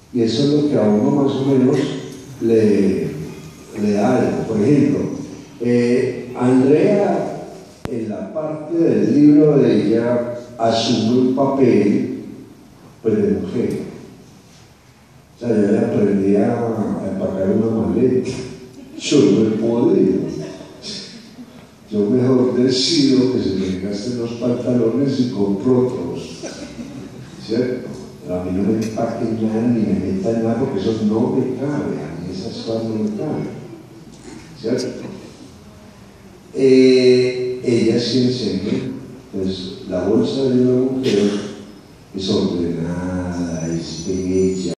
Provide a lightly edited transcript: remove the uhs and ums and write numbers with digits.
Y eso es lo que a uno más o menos le da algo. Por ejemplo, Andrea, en la parte del libro de ella, asume un papel pues, de mujer. O sea, yo le aprendí a empacar una maleta. Yo no he podido. Yo mejor decido que se me gasten los pantalones y compro otros. ¿Cierto? Pero a mí no me empaquen nada ni me metan nada porque eso no me cabe. A mí esas cosas no me caben. ¿Cierto? Ella sí enseña. Pues la bolsa de una mujer es ordenada, es bella.